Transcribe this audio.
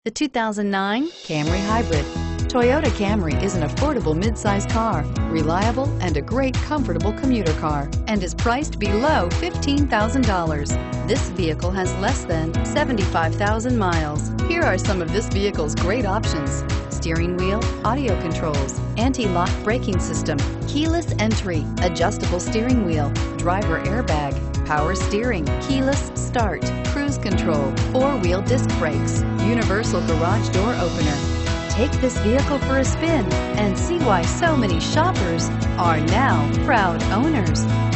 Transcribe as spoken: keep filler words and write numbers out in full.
The two thousand nine Camry Hybrid. Toyota Camry is an affordable midsize car, reliable and a great comfortable commuter car, and is priced below fifteen thousand dollars. This vehicle has less than seventy-five thousand miles. Here are some of this vehicle's great options: steering wheel audio controls, anti-lock braking system, keyless entry, adjustable steering wheel, driver airbag, power steering, keyless start, cruise control, four-wheel disc brakes, universal garage door opener. Take this vehicle for a spin and see why so many shoppers are now proud owners.